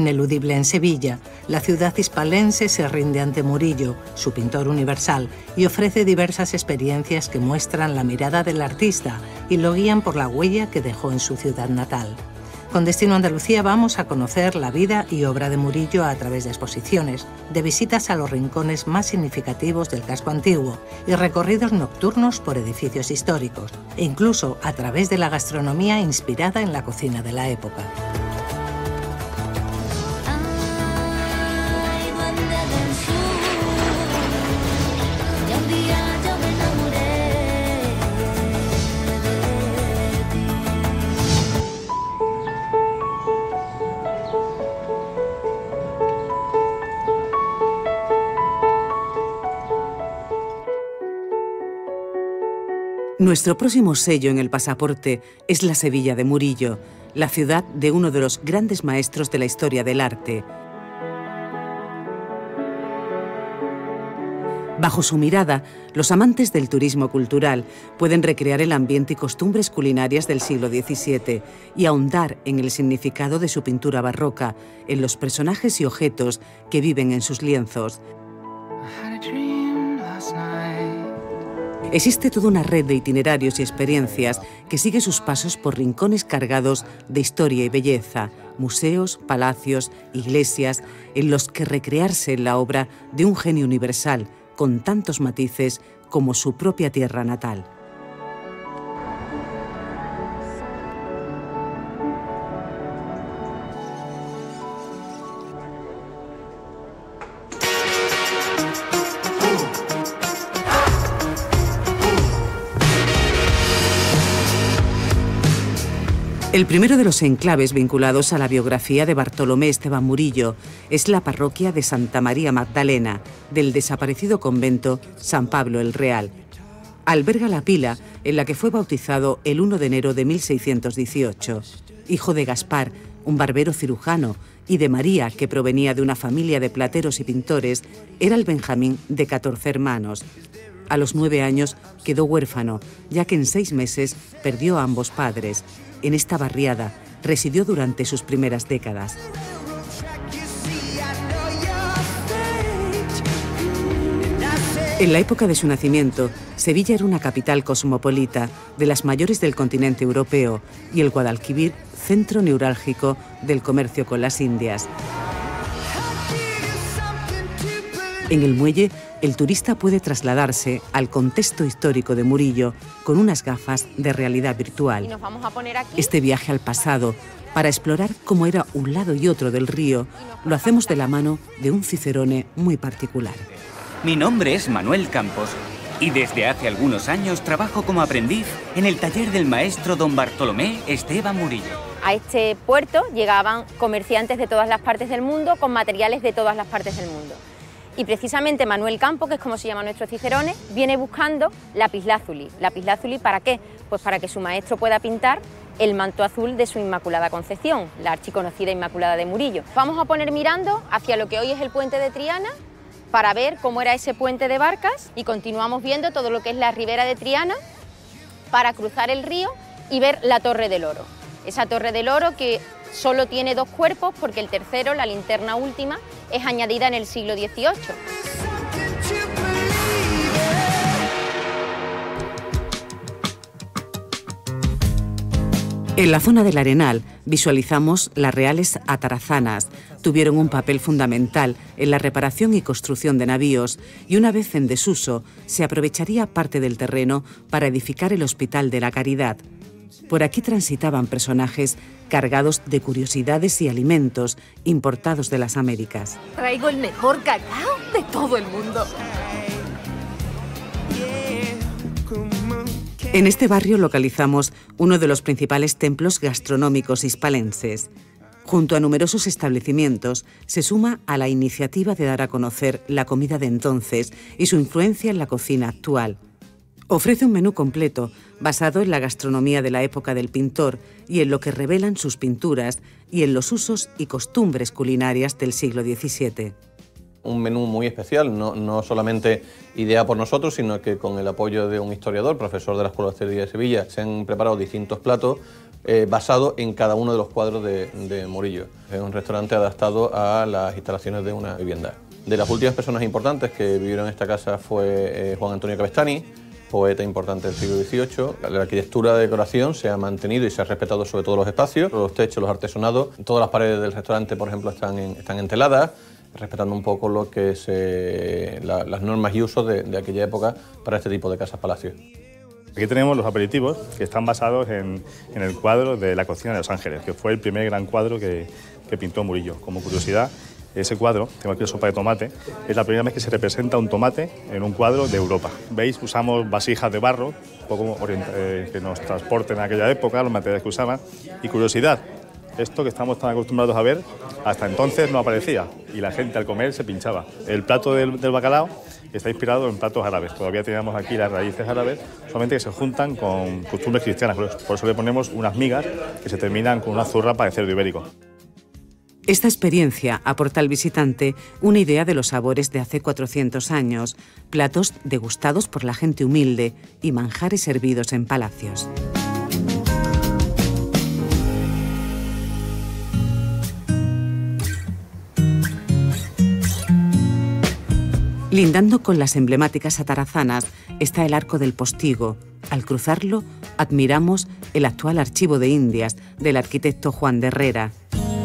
Ineludible en Sevilla, la ciudad hispalense se rinde ante Murillo, su pintor universal, y ofrece diversas experiencias que muestran la mirada del artista y lo guían por la huella que dejó en su ciudad natal. Con Destino Andalucía vamos a conocer la vida y obra de Murillo a través de exposiciones, de visitas a los rincones más significativos del casco antiguo y recorridos nocturnos por edificios históricos, e incluso a través de la gastronomía inspirada en la cocina de la época. Nuestro próximo sello en el pasaporte es la Sevilla de Murillo, la ciudad de uno de los grandes maestros de la historia del arte. Bajo su mirada, los amantes del turismo cultural pueden recrear el ambiente y costumbres culinarias del siglo XVII y ahondar en el significado de su pintura barroca, en los personajes y objetos que viven en sus lienzos. Existe toda una red de itinerarios y experiencias que sigue sus pasos por rincones cargados de historia y belleza, museos, palacios, iglesias, en los que recrearse en la obra de un genio universal, con tantos matices como su propia tierra natal. El primero de los enclaves vinculados a la biografía de Bartolomé Esteban Murillo es la parroquia de Santa María Magdalena, del desaparecido convento San Pablo el Real. Alberga la pila en la que fue bautizado el 1 de enero de 1618. Hijo de Gaspar, un barbero cirujano, y de María, que provenía de una familia de plateros y pintores, era el Benjamín de 14 hermanos. A los 9 años quedó huérfano, ya que en 6 meses perdió a ambos padres. En esta barriada residió durante sus primeras décadas. En la época de su nacimiento, Sevilla era una capital cosmopolita, de las mayores del continente europeo, y el Guadalquivir, centro neurálgico del comercio con las Indias. En el muelle, el turista puede trasladarse al contexto histórico de Murillo con unas gafas de realidad virtual. Y nos vamos a poner aquí. Este viaje al pasado, para explorar cómo era un lado y otro del río, lo hacemos de la mano de un cicerone muy particular. Mi nombre es Manuel Campos y desde hace algunos años trabajo como aprendiz en el taller del maestro don Bartolomé Esteban Murillo. A este puerto llegaban comerciantes de todas las partes del mundo con materiales de todas las partes del mundo. Y precisamente Manuel Campos, que es como se llama nuestro cicerone, viene buscando lapislázuli. ¿Lapislázuli para qué? Pues para que su maestro pueda pintar el manto azul de su Inmaculada Concepción, la archiconocida Inmaculada de Murillo. Vamos a poner mirando hacia lo que hoy es el puente de Triana para ver cómo era ese puente de barcas y continuamos viendo todo lo que es la ribera de Triana para cruzar el río y ver la Torre del Oro. Esa Torre del Oro que solo tiene 2 cuerpos porque el tercero, la linterna última, es añadida en el siglo XVIII. En la zona del Arenal visualizamos las reales atarazanas. Tuvieron un papel fundamental en la reparación y construcción de navíos y una vez en desuso se aprovecharía parte del terreno para edificar el Hospital de la Caridad. Por aquí transitaban personajes cargados de curiosidades y alimentos importados de las Américas. Traigo el mejor cacao de todo el mundo. En este barrio localizamos uno de los principales templos gastronómicos hispalenses. Junto a numerosos establecimientos, se suma a la iniciativa de dar a conocer la comida de entonces y su influencia en la cocina actual. Ofrece un menú completo, basado en la gastronomía de la época del pintor y en lo que revelan sus pinturas y en los usos y costumbres culinarias del siglo XVII. Un menú muy especial, no solamente idea por nosotros, sino que con el apoyo de un historiador, profesor de la Escuela de Hostelería de Sevilla, se han preparado distintos platos basado en cada uno de los cuadros de Murillo. Es un restaurante adaptado a las instalaciones de una vivienda. De las últimas personas importantes que vivieron en esta casa fue Juan Antonio Cabestany, poeta importante del siglo XVIII. La arquitectura de decoración se ha mantenido y se ha respetado sobre todo los espacios, los techos, los artesonados. Todas las paredes del restaurante, por ejemplo, están enteladas, respetando un poco lo que es las normas y usos de aquella época para este tipo de casas-palacios. Aquí tenemos los aperitivos que están basados en el cuadro de La cocina de los ángeles, que fue el primer gran cuadro que pintó Murillo. Como curiosidad, ese cuadro, tengo aquí la sopa de tomate, es la primera vez que se representa un tomate en un cuadro de Europa. ¿Veis? Usamos vasijas de barro, un poco que nos transporten en aquella época, los materiales que usaban. Y curiosidad, esto que estamos tan acostumbrados a ver, hasta entonces no aparecía y la gente al comer se pinchaba. El plato del bacalao está inspirado en platos árabes. Todavía tenemos aquí las raíces árabes, solamente que se juntan con costumbres cristianas. Por eso le ponemos unas migas que se terminan con una zurra de cerdo ibérico. Esta experiencia aporta al visitante una idea de los sabores de hace 400 años, platos degustados por la gente humilde y manjares servidos en palacios. Lindando con las emblemáticas atarazanas está el Arco del Postigo. Al cruzarlo, admiramos el actual Archivo de Indias del arquitecto Juan de Herrera.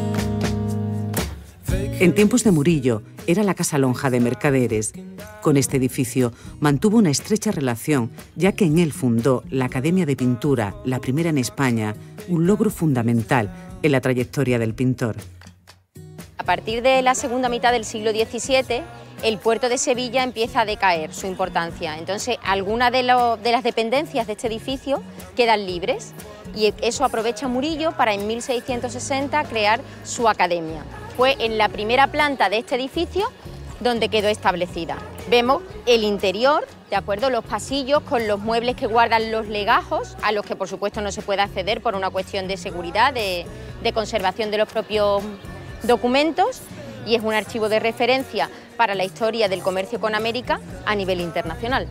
En tiempos de Murillo era la Casa Lonja de Mercaderes. Con este edificio mantuvo una estrecha relación, ya que en él fundó la Academia de Pintura, la primera en España, un logro fundamental en la trayectoria del pintor. A partir de la segunda mitad del siglo XVII, el puerto de Sevilla empieza a decaer su importancia. Entonces, algunas de las dependencias de este edificio quedan libres y eso aprovecha Murillo para en 1660 crear su academia. Fue en la primera planta de este edificio donde quedó establecida. Vemos el interior, ¿de acuerdo? Los pasillos con los muebles que guardan los legajos, a los que por supuesto no se puede acceder por una cuestión de seguridad, de conservación de los propios documentos, y es un archivo de referencia para la historia del comercio con América a nivel internacional.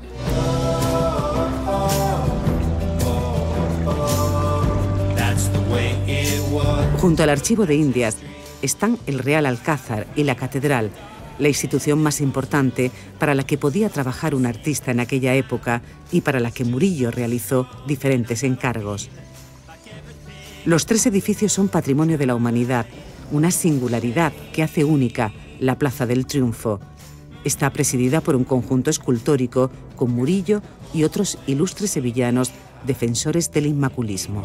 Junto al Archivo de Indias están el Real Alcázar y la Catedral, la institución más importante para la que podía trabajar un artista en aquella época y para la que Murillo realizó diferentes encargos. Los tres edificios son patrimonio de la humanidad, una singularidad que hace única la Plaza del Triunfo. Está presidida por un conjunto escultórico con Murillo y otros ilustres sevillanos defensores del inmaculismo.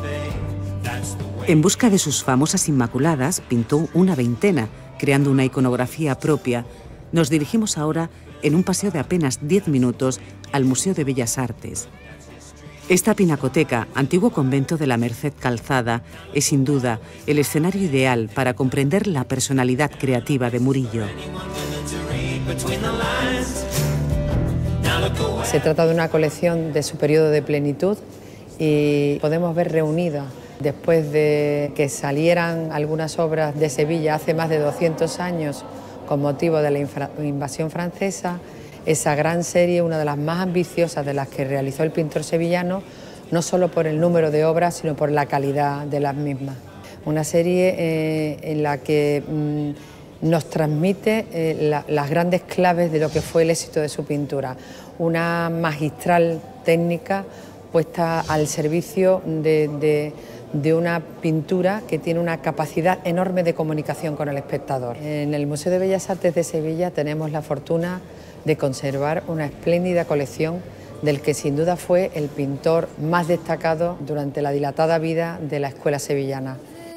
En busca de sus famosas Inmaculadas, pintó una veintena, creando una iconografía propia. Nos dirigimos ahora, en un paseo de apenas 10 minutos, al Museo de Bellas Artes. Esta pinacoteca, antiguo convento de la Merced Calzada, es sin duda el escenario ideal para comprender la personalidad creativa de Murillo. Se trata de una colección de su periodo de plenitud y podemos ver reunida, después de que salieran algunas obras de Sevilla hace más de 200 años con motivo de la invasión francesa, esa gran serie, una de las más ambiciosas de las que realizó el pintor sevillano, no solo por el número de obras, sino por la calidad de las mismas. Una serie en la que nos transmite las grandes claves de lo que fue el éxito de su pintura. Una magistral técnica puesta al servicio de una pintura que tiene una capacidad enorme de comunicación con el espectador. En el Museo de Bellas Artes de Sevilla tenemos la fortuna de conservar una espléndida colección del que sin duda fue el pintor más destacado durante la dilatada vida de la escuela sevillana.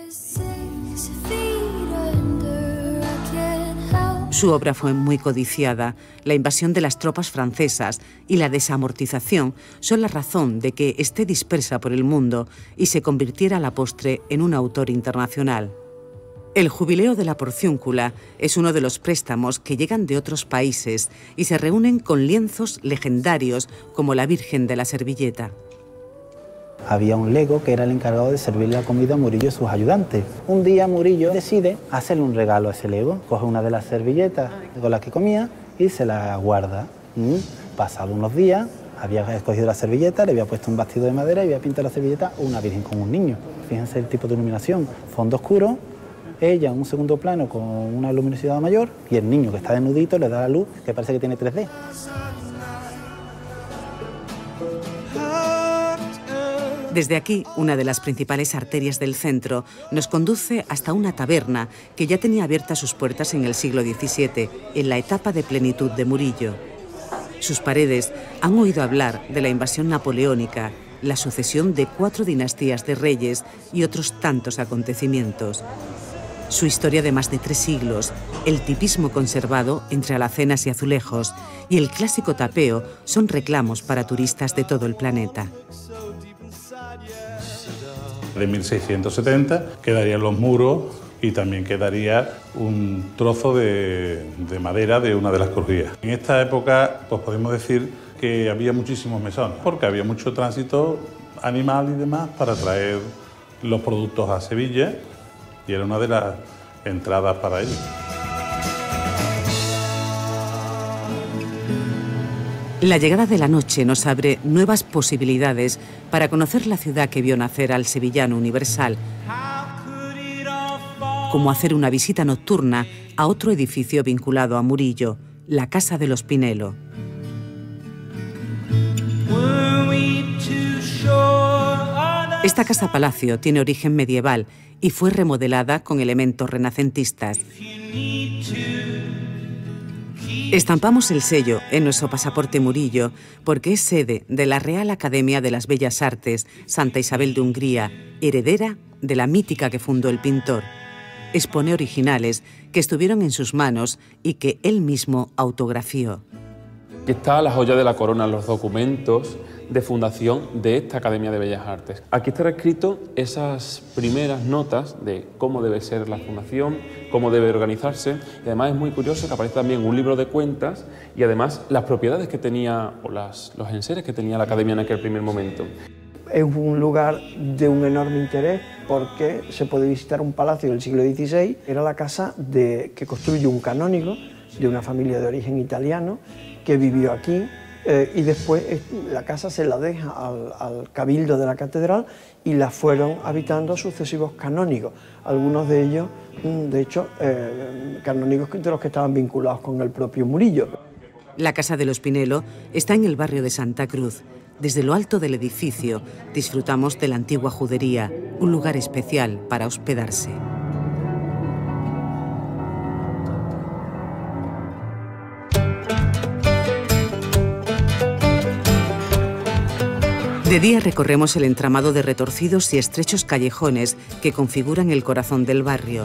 Su obra fue muy codiciada. La invasión de las tropas francesas y la desamortización son la razón de que esté dispersa por el mundo y se convirtiera a la postre en un autor internacional. El Jubileo de la Porciúncula es uno de los préstamos que llegan de otros países y se reúnen con lienzos legendarios como la Virgen de la Servilleta. Había un lego que era el encargado de servir la comida a Murillo y sus ayudantes. Un día Murillo decide hacerle un regalo a ese lego. Coge una de las servilletas con las que comía y se la guarda. Pasado unos días, Había escogido la servilleta, le había puesto un bastido de madera y había pintado la servilleta una virgen con un niño. Fíjense el tipo de iluminación, fondo oscuro, ella en un segundo plano con una luminosidad mayor y el niño que está desnudito le da la luz que parece que tiene 3D. Desde aquí, una de las principales arterias del centro nos conduce hasta una taberna que ya tenía abiertas sus puertas en el siglo XVII, en la etapa de plenitud de Murillo. Sus paredes han oído hablar de la invasión napoleónica, la sucesión de 4 dinastías de reyes y otros tantos acontecimientos. Su historia de más de 3 siglos, el tipismo conservado entre alacenas y azulejos y el clásico tapeo son reclamos para turistas de todo el planeta. De 1670 quedarían los muros y también quedaría un trozo de madera de una de las crujías. En esta época pues podemos decir que había muchísimos mesones, porque había mucho tránsito animal y demás para traer los productos a Sevilla y era una de las entradas para ello. La llegada de la noche nos abre nuevas posibilidades para conocer la ciudad que vio nacer al sevillano universal, como hacer una visita nocturna a otro edificio vinculado a Murillo, la Casa de los Pinelo. Esta casa-palacio tiene origen medieval y fue remodelada con elementos renacentistas. Estampamos el sello en nuestro pasaporte Murillo porque es sede de la Real Academia de las Bellas Artes Santa Isabel de Hungría, heredera de la mítica que fundó el pintor. Expone originales que estuvieron en sus manos y que él mismo autografió. Aquí está la joya de la corona, los documentos de fundación de esta Academia de Bellas Artes. Aquí está escrito esas primeras notas de cómo debe ser la fundación, cómo debe organizarse, y además es muy curioso que aparece también un libro de cuentas y además las propiedades que tenía, o los enseres que tenía la Academia en aquel primer momento. Es un lugar de un enorme interés porque se puede visitar un palacio del siglo XVI. Era la casa que construyó un canónigo de una familia de origen italiano que vivió aquí y después la casa se la deja al cabildo de la catedral y la fueron habitando sucesivos canónigos, algunos de ellos, de hecho, canónigos de los que estaban vinculados con el propio Murillo. La Casa de los Pinelo está en el barrio de Santa Cruz. Desde lo alto del edificio disfrutamos de la antigua judería, un lugar especial para hospedarse. De día recorremos el entramado de retorcidos y estrechos callejones que configuran el corazón del barrio.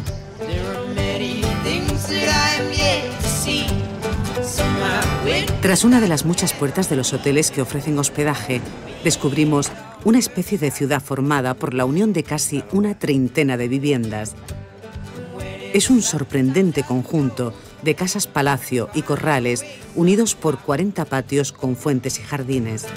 Tras una de las muchas puertas de los hoteles que ofrecen hospedaje, descubrimos una especie de ciudad formada por la unión de casi una treintena de viviendas. Es un sorprendente conjunto de casas palacio y corrales unidos por 40 patios con fuentes y jardines.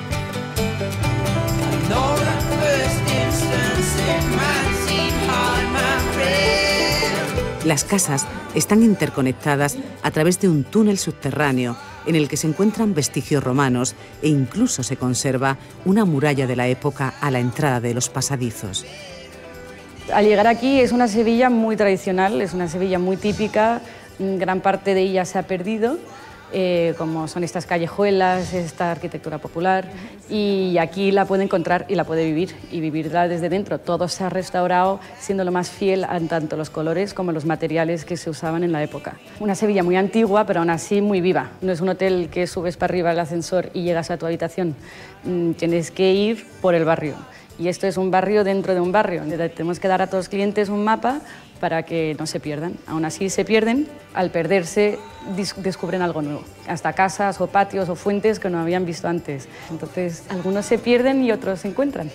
Las casas están interconectadas a través de un túnel subterráneo en el que se encuentran vestigios romanos e incluso se conserva una muralla de la época a la entrada de los pasadizos. Al llegar aquí es una Sevilla muy tradicional, es una Sevilla muy típica, gran parte de ella se ha perdido, como son estas callejuelas, esta arquitectura popular, y aquí la puede encontrar y la puede vivir, y vivirla desde dentro. Todo se ha restaurado siendo lo más fiel a tanto los colores como los materiales que se usaban en la época. Una Sevilla muy antigua, pero aún así muy viva. No es un hotel que subes para arriba el ascensor y llegas a tu habitación. Tienes que ir por el barrio. Y esto es un barrio dentro de un barrio. Tenemos que dar a todos los clientes un mapa para que no se pierdan. Aún así se pierden, al perderse descubren algo nuevo. Hasta casas o patios o fuentes que no habían visto antes. Entonces, algunos se pierden y otros se encuentran.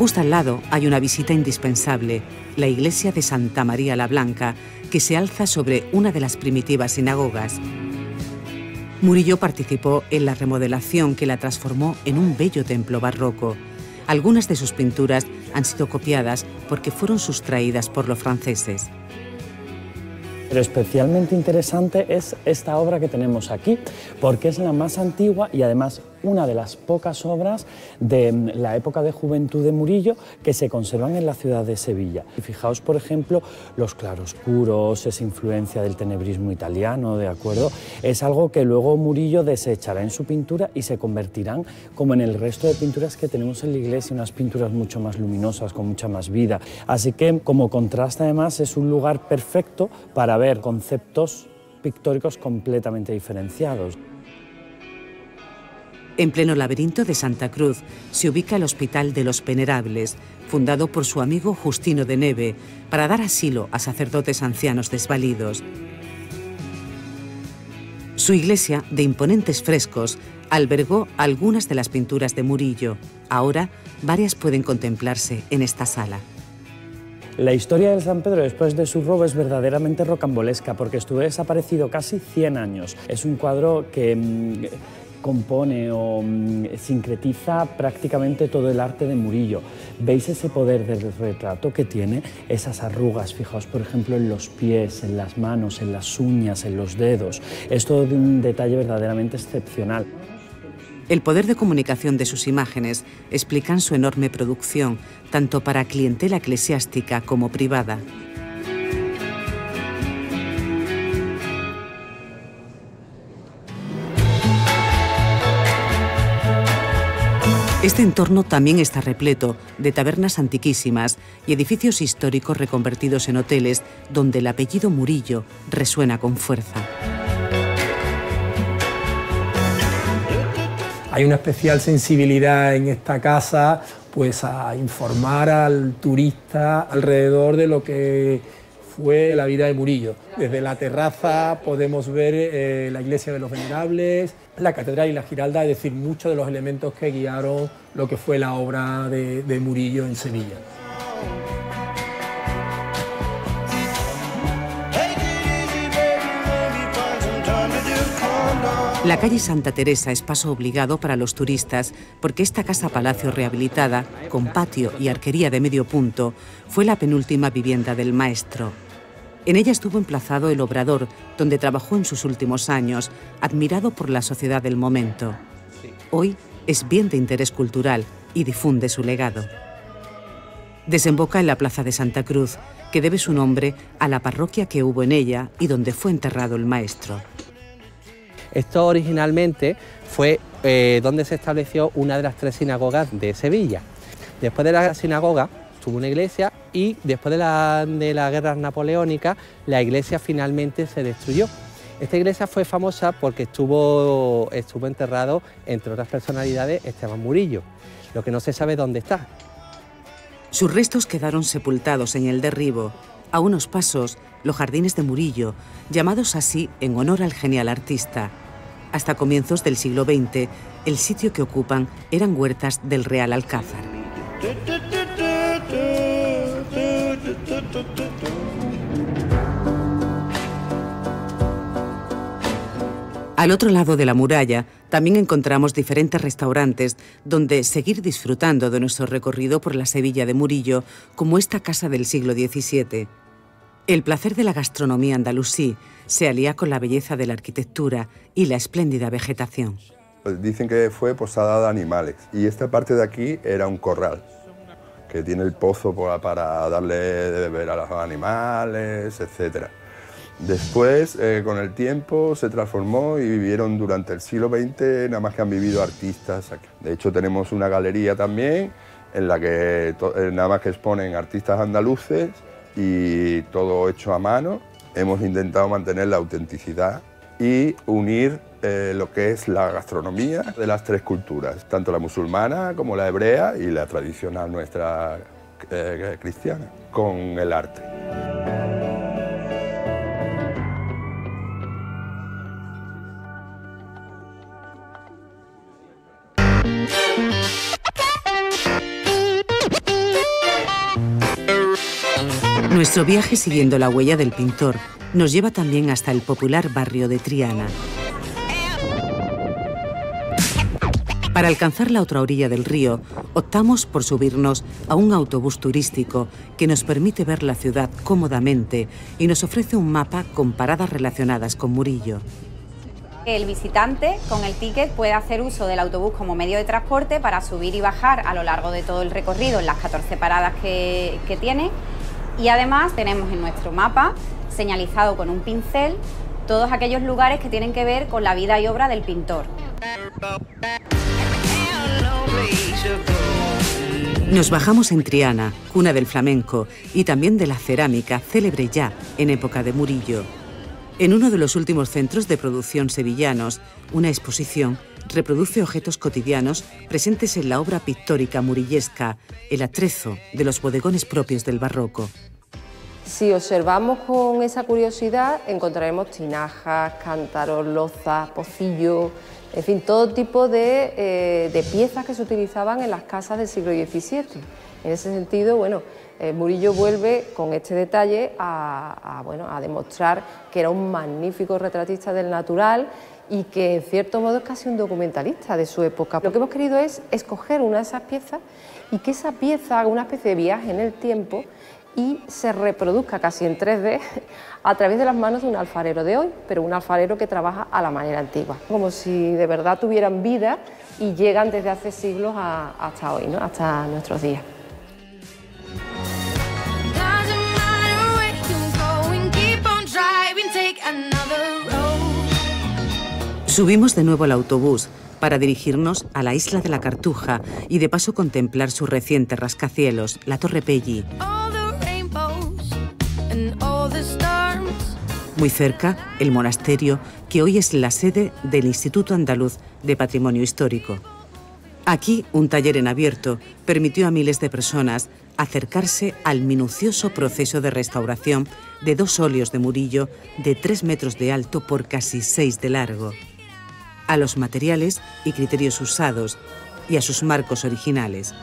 Justo al lado hay una visita indispensable, la iglesia de Santa María la Blanca, que se alza sobre una de las primitivas sinagogas. Murillo participó en la remodelación que la transformó en un bello templo barroco. Algunas de sus pinturas han sido copiadas porque fueron sustraídas por los franceses. Pero especialmente interesante es esta obra que tenemos aquí, porque es la más antigua y además una de las pocas obras de la época de juventud de Murillo que se conservan en la ciudad de Sevilla. Y fijaos, por ejemplo, los claroscuros, esa influencia del tenebrismo italiano, ¿de acuerdo? Es algo que luego Murillo desechará en su pintura y se convertirán, como en el resto de pinturas que tenemos en la iglesia, unas pinturas mucho más luminosas, con mucha más vida. Así que, como contraste, además, es un lugar perfecto para ver conceptos pictóricos completamente diferenciados. En pleno laberinto de Santa Cruz se ubica el Hospital de los Venerables, fundado por su amigo Justino de Neve para dar asilo a sacerdotes ancianos desvalidos. Su iglesia, de imponentes frescos, albergó algunas de las pinturas de Murillo. Ahora, varias pueden contemplarse en esta sala. La historia del San Pedro después de su robo es verdaderamente rocambolesca porque estuvo desaparecido casi 100 años. Es un cuadro que compone o sincretiza prácticamente todo el arte de Murillo. ¿Veis ese poder del retrato que tiene? Esas arrugas, fijaos por ejemplo en los pies, en las manos, en las uñas, en los dedos. Es todo de un detalle verdaderamente excepcional. El poder de comunicación de sus imágenes explican su enorme producción, tanto para clientela eclesiástica como privada. Este entorno también está repleto de tabernas antiquísimas y edificios históricos reconvertidos en hoteles donde el apellido Murillo resuena con fuerza. Hay una especial sensibilidad en esta casa, pues a informar al turista alrededor de lo que fue la vida de Murillo. Desde la terraza podemos ver la iglesia de los Venerables, la catedral y la Giralda, es decir, muchos de los elementos que guiaron lo que fue la obra de Murillo en Sevilla. La calle Santa Teresa es paso obligado para los turistas porque esta casa-palacio rehabilitada, con patio y arquería de medio punto, fue la penúltima vivienda del maestro. En ella estuvo emplazado el obrador, donde trabajó en sus últimos años, admirado por la sociedad del momento. Hoy es bien de interés cultural y difunde su legado. Desemboca en la plaza de Santa Cruz, que debe su nombre a la parroquia que hubo en ella y donde fue enterrado el maestro. Esto originalmente fue donde se estableció una de las 3 sinagogas de Sevilla. Después de la sinagoga tuvo una iglesia y después de la guerra napoleónica la iglesia finalmente se destruyó. Esta iglesia fue famosa porque estuvo enterrado, entre otras personalidades, Esteban Murillo, lo que no se sabe dónde está. Sus restos quedaron sepultados en el derribo, a unos pasos, los jardines de Murillo, llamados así en honor al genial artista. Hasta comienzos del siglo XX, el sitio que ocupan eran huertas del Real Alcázar. Al otro lado de la muralla también encontramos diferentes restaurantes donde seguir disfrutando de nuestro recorrido por la Sevilla de Murillo, como esta casa del siglo XVII. El placer de la gastronomía andalusí se alía con la belleza de la arquitectura y la espléndida vegetación. Dicen que fue posada de animales y esta parte de aquí era un corral que tiene el pozo para darle de beber a los animales, etc. Después, con el tiempo, se transformó y vivieron durante el siglo XX, nada más que han vivido artistas aquí. De hecho, tenemos una galería también en la que nada más que exponen artistas andaluces y todo hecho a mano. Hemos intentado mantener la autenticidad y unir lo que es la gastronomía de las 3 culturas, tanto la musulmana como la hebrea y la tradicional nuestra cristiana, con el arte. Nuestro viaje siguiendo la huella del pintor nos lleva también hasta el popular barrio de Triana. Para alcanzar la otra orilla del río, optamos por subirnos a un autobús turístico que nos permite ver la ciudad cómodamente y nos ofrece un mapa con paradas relacionadas con Murillo. El visitante con el ticket puede hacer uso del autobús como medio de transporte para subir y bajar a lo largo de todo el recorrido en las 14 paradas que tiene, y además tenemos en nuestro mapa señalizado con un pincel todos aquellos lugares que tienen que ver con la vida y obra del pintor. Nos bajamos en Triana, cuna del flamenco y también de la cerámica, célebre ya en época de Murillo. En uno de los últimos centros de producción sevillanos, una exposición reproduce objetos cotidianos presentes en la obra pictórica murillesca, el atrezo de los bodegones propios del barroco. Si observamos con esa curiosidad, encontraremos tinajas, cántaros, lozas, pocillos, en fin, todo tipo de piezas que se utilizaban en las casas del siglo XVII. En ese sentido, bueno, Murillo vuelve con este detalle a demostrar que era un magnífico retratista del natural y que en cierto modo es casi un documentalista de su época. Lo que hemos querido es escoger una de esas piezas y que esa pieza haga una especie de viaje en el tiempo y se reproduzca casi en 3D a través de las manos de un alfarero de hoy, pero un alfarero que trabaja a la manera antigua, como si de verdad tuvieran vida y llegan desde hace siglos hasta hoy, ¿no? Hasta nuestros días. Subimos de nuevo al autobús para dirigirnos a la isla de la Cartuja y de paso contemplar su reciente rascacielos, la Torre Pelli. Muy cerca, el monasterio, que hoy es la sede del Instituto Andaluz de Patrimonio Histórico. Aquí, un taller en abierto permitió a miles de personas acercarse al minucioso proceso de restauración de 2 óleos de Murillo de 3 metros de alto por casi 6 de largo, a los materiales y criterios usados y a sus marcos originales.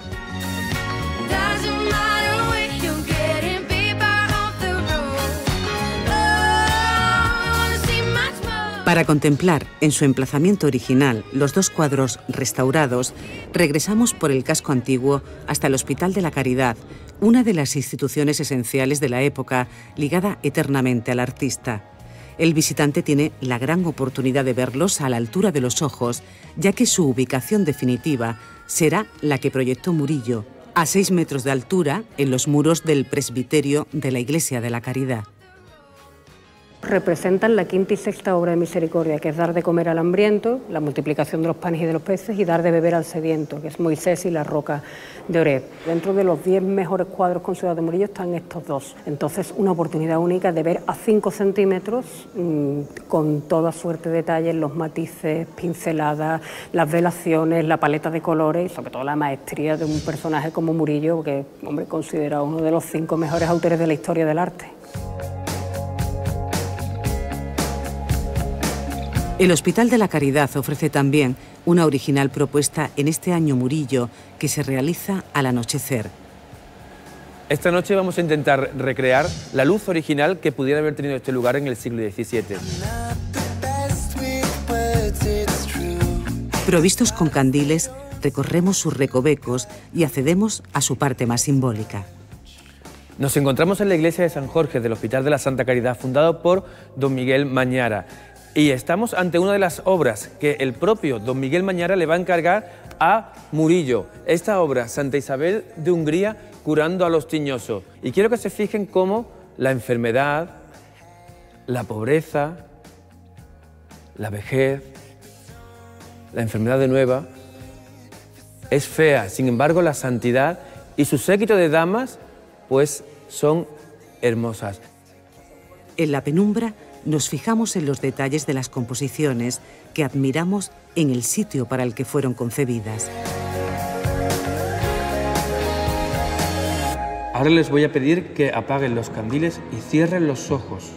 Para contemplar en su emplazamiento original los 2 cuadros restaurados, regresamos por el casco antiguo hasta el Hospital de la Caridad, una de las instituciones esenciales de la época ligada eternamente al artista. El visitante tiene la gran oportunidad de verlos a la altura de los ojos, ya que su ubicación definitiva será la que proyectó Murillo, a 6 metros de altura en los muros del presbiterio de la Iglesia de la Caridad. Representan la 5ª y 6ª obra de misericordia, que es dar de comer al hambriento, la multiplicación de los panes y de los peces, y dar de beber al sediento, que es Moisés y la roca de Oreb. Dentro de los 10 mejores cuadros considerados de Murillo están estos 2. Entonces, una oportunidad única de ver a 5 centímetros con toda suerte de detalles, los matices, pinceladas, las velaciones, la paleta de colores y sobre todo la maestría de un personaje como Murillo, que hombre, considerado uno de los 5 mejores autores de la historia del arte. El Hospital de la Caridad ofrece también una original propuesta en este año Murillo que se realiza al anochecer. Esta noche vamos a intentar recrear la luz original que pudiera haber tenido este lugar en el siglo XVII. Provistos con candiles, recorremos sus recovecos y accedemos a su parte más simbólica. Nos encontramos en la iglesia de San Jorge del Hospital de la Santa Caridad, fundado por don Miguel Mañara. Y estamos ante una de las obras que el propio don Miguel Mañara le va a encargar a Murillo. Esta obra, Santa Isabel de Hungría curando a los tiñosos. Y quiero que se fijen cómo la enfermedad, la pobreza, la vejez, la enfermedad de nueva, es fea. Sin embargo, la santidad y su séquito de damas, pues, son hermosas. En la penumbra, nos fijamos en los detalles de las composiciones que admiramos en el sitio para el que fueron concebidas. Ahora les voy a pedir que apaguen los candiles y cierren los ojos.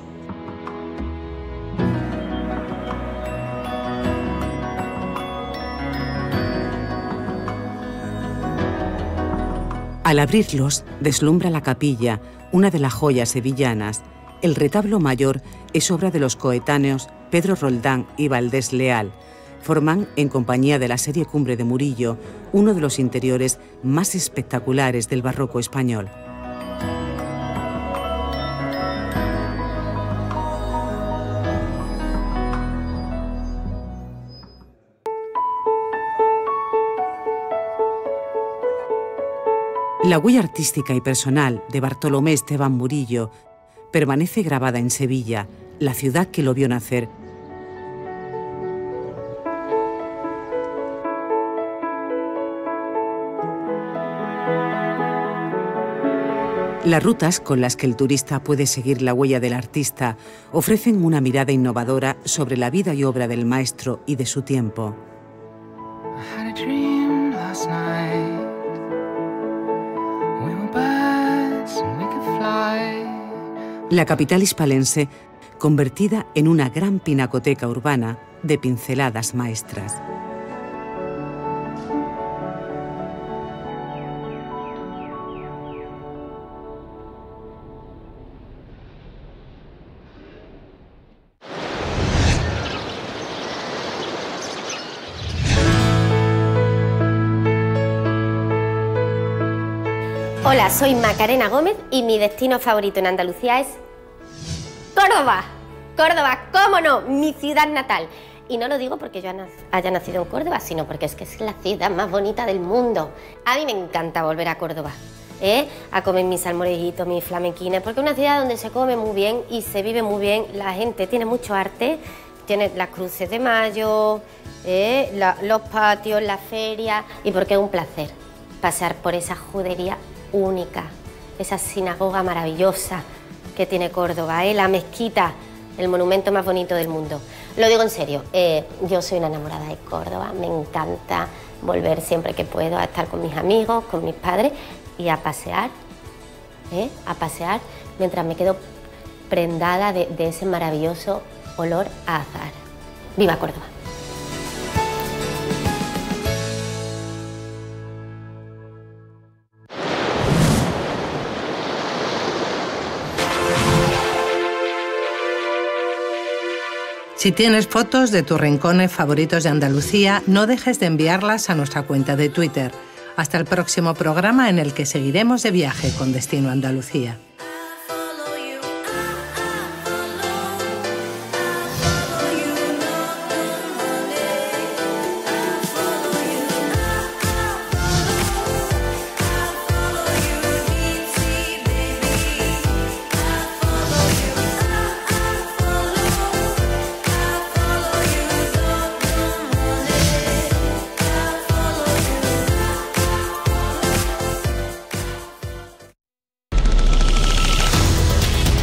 Al abrirlos, deslumbra la capilla, una de las joyas sevillanas. El retablo mayor es obra de los coetáneos Pedro Roldán y Valdés Leal. Forman, en compañía de la serie Cumbre de Murillo, uno de los interiores más espectaculares del barroco español. La huella artística y personal de Bartolomé Esteban Murillo permanece grabada en Sevilla, la ciudad que lo vio nacer. Las rutas con las que el turista puede seguir la huella del artista ofrecen una mirada innovadora sobre la vida y obra del maestro y de su tiempo. La capital hispalense, convertida en una gran pinacoteca urbana de pinceladas maestras. Hola, soy Macarena Gómez y mi destino favorito en Andalucía es Córdoba. Córdoba, cómo no, mi ciudad natal. Y no lo digo porque yo haya nacido en Córdoba, sino porque es que es la ciudad más bonita del mundo. A mí me encanta volver a Córdoba, a comer mis salmorejitos, mis flamenquines, porque es una ciudad donde se come muy bien y se vive muy bien. La gente tiene mucho arte, tiene las cruces de mayo, los patios, la feria, y porque es un placer pasar por esa judería única, esa sinagoga maravillosa que tiene Córdoba, la mezquita, el monumento más bonito del mundo. Lo digo en serio, yo soy una enamorada de Córdoba, me encanta volver siempre que puedo a estar con mis amigos, con mis padres y a pasear mientras me quedo prendada de ese maravilloso olor a azahar. ¡Viva Córdoba! Si tienes fotos de tus rincones favoritos de Andalucía, no dejes de enviarlas a nuestra cuenta de Twitter. Hasta el próximo programa en el que seguiremos de viaje con Destino Andalucía.